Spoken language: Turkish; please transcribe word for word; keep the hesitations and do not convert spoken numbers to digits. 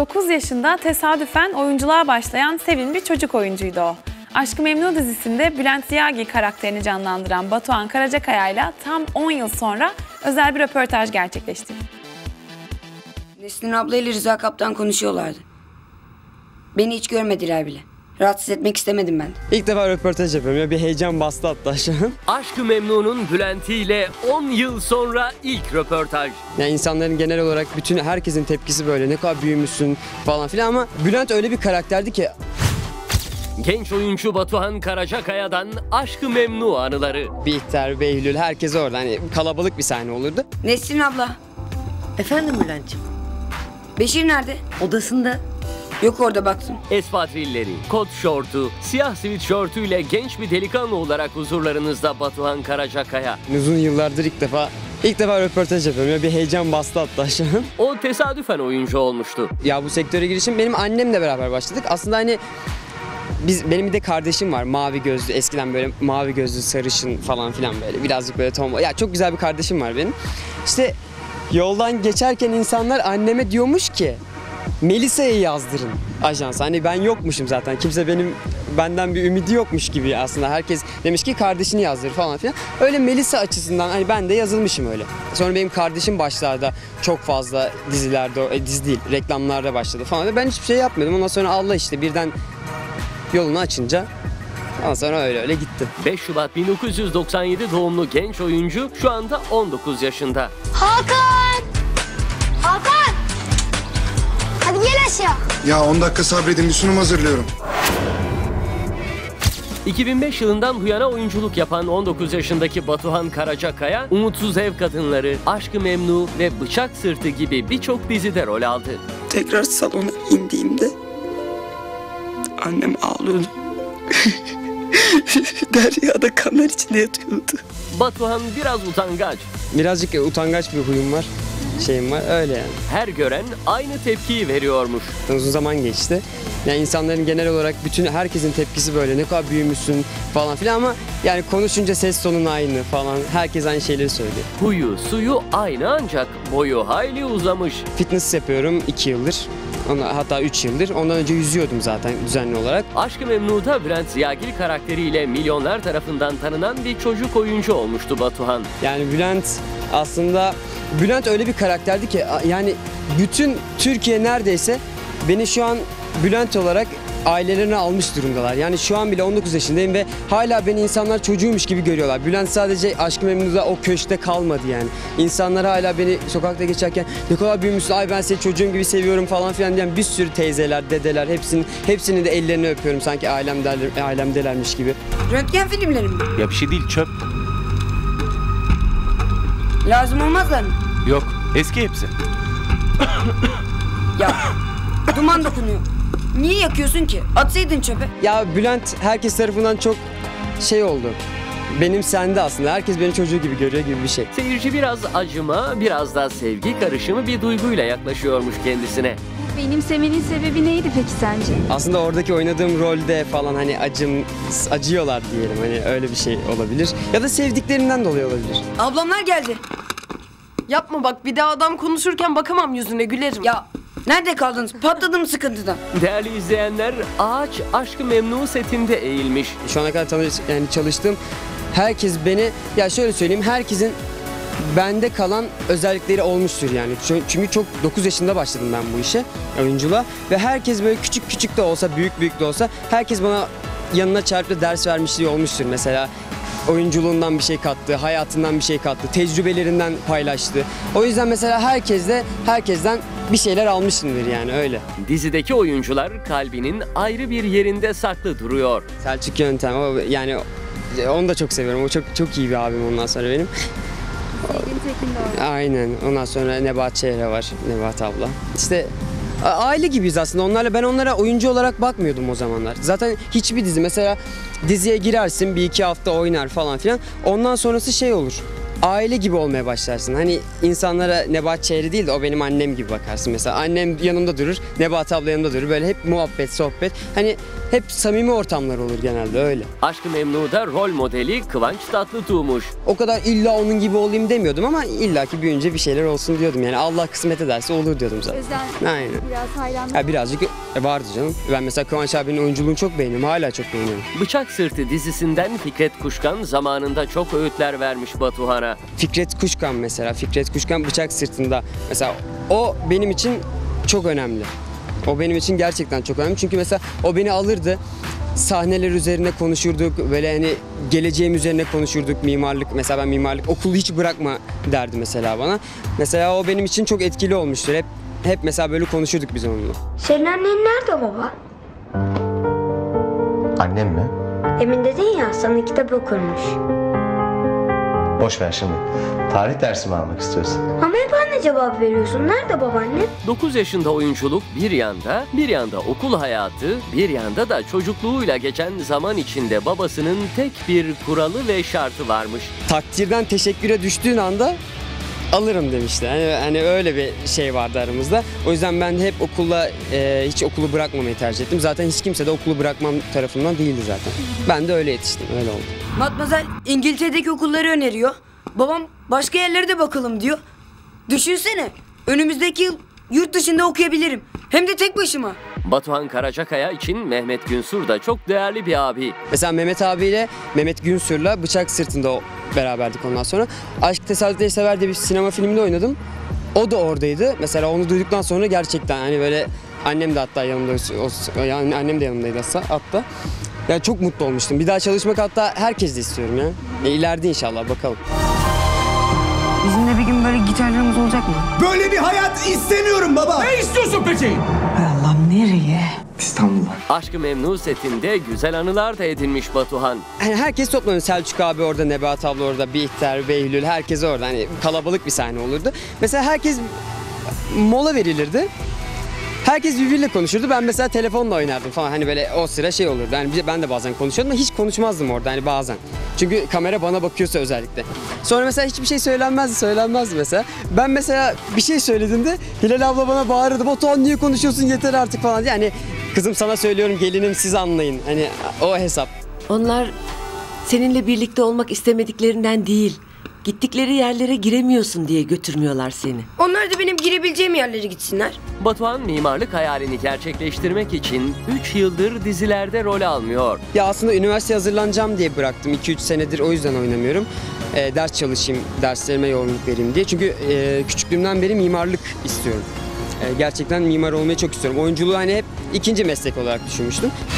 dokuz yaşında tesadüfen oyunculuğa başlayan sevimli bir çocuk oyuncuydu o. Aşk-ı Memnu dizisinde Bülent Ziyagil karakterini canlandıran Batuhan Karacakaya ile tam on yıl sonra özel bir röportaj gerçekleştirdi. Nesrin abla ile Rıza Kaptan konuşuyorlardı. Beni hiç görmediler bile. Rahatsız etmek istemedim ben. İlk defa röportaj yapıyorum ya, bir heyecan bastı hatta şu an. Aşk-ı Memnu'nun Bülent'i ile on yıl sonra ilk röportaj. Yani insanların genel olarak bütün herkesin tepkisi böyle, ne kadar büyümüşsün falan filan, ama Bülent öyle bir karakterdi ki. Genç oyuncu Batuhan Karacakaya'dan Aşk-ı Memnu anıları. Bihter, Behlül, herkes orada, hani kalabalık bir sahne olurdu. Nesrin abla. Efendim Bülent'ciğim? Beşir nerede? Odasında. Yok, orada baktım. Espadrilleri, kot şortu, siyah sweatshirtüyle genç bir delikanlı olarak huzurlarınızda Batuhan Karacakaya. Uzun yıllardır ilk defa ilk defa röportaj yapıyorum ya, bir heyecan bastı hatta şu an. O tesadüfen oyuncu olmuştu. Ya bu sektöre girişim benim annemle beraber başladık. Aslında hani biz, benim bir de kardeşim var, mavi gözlü, eskiden böyle mavi gözlü, sarışın falan filan, böyle birazcık böyle tomboy. Ya çok güzel bir kardeşim var benim. İşte yoldan geçerken insanlar anneme diyormuş ki Melisa'yı yazdırın ajans. Hani ben yokmuşum zaten. Kimse benim benden bir ümidi yokmuş gibi aslında. Herkes demiş ki kardeşini yazdır falan filan. Öyle Melisa açısından hani ben de yazılmışım öyle. Sonra benim kardeşim başlarda çok fazla dizilerde, e, dizi değil, reklamlarda başladı falan. Ben hiçbir şey yapmadım. Ondan sonra Allah işte birden yolunu açınca ondan sonra öyle öyle gitti. beş Şubat bin dokuz yüz doksan yedi doğumlu genç oyuncu şu anda on dokuz yaşında. Hakan! Hakan! Hadi gel aşağı. Ya on dakika sabredin, bir sunum hazırlıyorum. iki bin beş yılından bu yana oyunculuk yapan on dokuz yaşındaki Batuhan Karacakaya, Umutsuz Ev Kadınları, Aşk-ı Memnu ve Bıçak Sırtı gibi birçok dizide rol aldı. Tekrar salona indiğimde annem ağlıyordu. Derya da kanlar içinde yatıyordu. Batuhan biraz utangaç. Birazcık utangaç bir huyum var, şeyim var, öyle yani. Her gören aynı tepkiyi veriyormuş. Uzun zaman geçti. Yani insanların genel olarak bütün herkesin tepkisi böyle, ne kadar büyümüşsün falan filan, ama yani konuşunca ses tonun aynı falan. Herkes aynı şeyleri söylüyor. Huyu, suyu aynı ancak boyu hayli uzamış. Fitness yapıyorum iki yıldır. Ona, hatta üç yıldır. Ondan önce yüzüyordum zaten düzenli olarak. Aşk-ı Memnu'da Bülent Ziyagil karakteriyle milyonlar tarafından tanınan bir çocuk oyuncu olmuştu Batuhan. Yani Bülent aslında Bülent öyle bir karakterdi ki, yani bütün Türkiye neredeyse beni şu an Bülent olarak ailelerine almış durumdalar. Yani şu an bile on dokuz yaşındayım ve hala beni insanlar çocuğuymuş gibi görüyorlar. Bülent sadece Aşk-ı Memnu'da o köşkte kalmadı yani. İnsanlar hala beni sokakta geçerken ne kadar büyümüşsün, ay ben seni çocuğum gibi seviyorum falan filan diyen bir sürü teyzeler, dedeler, hepsinin hepsinin de ellerini öpüyorum sanki ailemdeler, ailemdelermiş gibi. Röntgen filmleri mi? Ya bir şey değil, çöp. Lazım olmazlar mı? Yok, eski hepsi. Ya duman dokunuyor. Niye yakıyorsun ki? Atsaydın çöpe. Ya Bülent herkes tarafından çok şey oldu. Benimsendi aslında. Herkes beni çocuğu gibi görüyor gibi bir şey. Seyirci biraz acıma, biraz da sevgi karışımı bir duyguyla yaklaşıyormuş kendisine. Benimsemenin sebebi neydi peki sence? Aslında oradaki oynadığım rolde falan hani acım acıyorlar diyelim, hani öyle bir şey olabilir. Ya da sevdiklerinden dolayı olabilir. Ablamlar geldi. Yapma bak, bir daha adam konuşurken bakamam yüzüne, gülerim. Ya nerede kaldınız? Patladım sıkıntıdan. Değerli izleyenler, Ağaç Aşk-ı Memnu setinde eğilmiş. Şu ana kadar tanış, yani çalıştığım herkes beni, ya şöyle söyleyeyim, herkesin bende kalan özellikleri olmuştur yani. Çünkü çok dokuz yaşında başladım ben bu işe, oyunculuğa, ve herkes böyle küçük küçük de olsa, büyük büyük de olsa herkes bana yanına çarpıp ders vermişliği olmuştur. Mesela oyunculuğundan bir şey kattı, hayatından bir şey kattı, tecrübelerinden paylaştı. O yüzden mesela herkesle, herkesten bir şeyler almışımdır yani, öyle. Dizideki oyuncular kalbinin ayrı bir yerinde saklı duruyor. Selçuk Yöntem, o yani onu da çok seviyorum. O çok çok iyi bir abim ondan sonra benim. Aynen. Ondan sonra Nebahat Çehre var, Nebahat abla. İşte aile gibiyiz aslında onlarla. Ben onlara oyuncu olarak bakmıyordum o zamanlar. Zaten hiçbir dizi, mesela diziye girersin, bir iki hafta oynar falan filan. Ondan sonrası şey olur. aile gibi olmaya başlarsın. Hani insanlara Nebahat Çehre değil de o benim annem gibi bakarsın mesela. Annem yanımda durur, Nebahat abla yanımda durur. Böyle hep muhabbet, sohbet. Hani hep samimi ortamlar olur genelde öyle. Aşk-ı Memnu'da rol modeli Kıvanç Tatlıtuğ'muş. O kadar illa onun gibi olayım demiyordum ama illaki büyüyünce bir şeyler olsun diyordum. Yani Allah kısmet ederse olur diyordum zaten. Özlem Aynen. biraz hayranlık. Ya birazcık e, vardı canım. Ben mesela Kıvanç abinin oyunculuğunu çok beğeniyorum. Hala çok beğeniyorum. Bıçak Sırtı dizisinden Fikret Kuşkan zamanında çok öğütler vermiş Batuhan'a. Fikret Kuşkan mesela. Fikret Kuşkan Bıçak Sırtı'nda. Mesela o benim için çok önemli. O benim için gerçekten çok önemli. Çünkü mesela o beni alırdı. Sahneler üzerine konuşurduk. Böyle hani geleceğim üzerine konuşurduk. Mimarlık. Mesela ben mimarlık okulu hiç bırakma derdi mesela bana. Mesela o benim için çok etkili olmuştur. Hep hep mesela böyle konuşurduk biz onunla. Senin annen nerede baba? Annem mi? Demin dedin ya sana kitap okurmuş. Boş ver şimdi. Tarih dersi mi almak istiyorsun? Ama hep anne cevap veriyorsun. Nerede babaannem? dokuz yaşında oyunculuk bir yanda, bir yanda okul hayatı, bir yanda da çocukluğuyla geçen zaman içinde babasının tek bir kuralı ve şartı varmış. Takdirden teşekküre düştüğün anda alırım demişti. Hani, hani öyle bir şey vardı aramızda. O yüzden ben hep okulla e, hiç okulu bırakmamayı tercih ettim. Zaten hiç kimse de okulu bırakmam tarafından değildi zaten. Ben de öyle yetiştim. Öyle oldu. Matmazel İngiltere'deki okulları öneriyor. Babam başka yerlere de bakalım diyor. Düşünsene önümüzdeki yıl yurt dışında okuyabilirim. Hem de tek başıma. Batuhan Karacakaya için Mehmet Günsur da çok değerli bir abi. Mesela Mehmet abiyle Mehmet Günsur'la Bıçak Sırtı'nda o- beraberdik ondan sonra. Aşk Tesadüfleri Sever diye bir sinema filminde oynadım. O da oradaydı. Mesela onu duyduktan sonra gerçekten hani böyle annem de hatta yanımda, o, yani annem de yanımdaydı hatta. Yani çok mutlu olmuştum. Bir daha çalışmak hatta herkes de istiyorum ya. E, ileride inşallah bakalım. Bizim de bir gün böyle gitarlarımız olacak mı? Böyle bir hayat istemiyorum baba. Ne istiyorsun peki? Allah'ım nereye? İstanbul'a. Aşk-ı Memnu setinde güzel anılar da edinmiş Batuhan. Hani herkes toplanıyor. Selçuk abi orada, Nebahat abla orada, Bihter, Behlül herkes orada. Hani kalabalık bir sahne olurdu. Mesela herkes mola verilirdi. Herkes birbiriyle konuşurdu. Ben mesela telefonla oynardım falan. Hani böyle o sıra şey olurdu. Hani ben de bazen konuşuyordum ama hiç konuşmazdım orada hani bazen. Çünkü kamera bana bakıyorsa özellikle. Sonra mesela hiçbir şey söylenmezdi, söylenmezdi mesela. Ben mesela bir şey söylediğimde Hilal abla bana bağırırdı. Batuhan niye konuşuyorsun yeter artık falan diye. Hani kızım sana söylüyorum gelinim siz anlayın. Hani o hesap. Onlar seninle birlikte olmak istemediklerinden değil, gittikleri yerlere giremiyorsun diye götürmüyorlar seni. Onlar da benim girebileceğim yerlere gitsinler. Batuhan mimarlık hayalini gerçekleştirmek için üç yıldır dizilerde rol almıyor. Ya aslında üniversiteye hazırlanacağım diye bıraktım. iki üç senedir o yüzden oynamıyorum. E, ders çalışayım, derslerime yoğunluk vereyim diye. Çünkü e, küçüklüğümden beri mimarlık istiyorum. E, gerçekten mimar olmayı çok istiyorum. Oyunculuğu hani hep ikinci meslek olarak düşünmüştüm.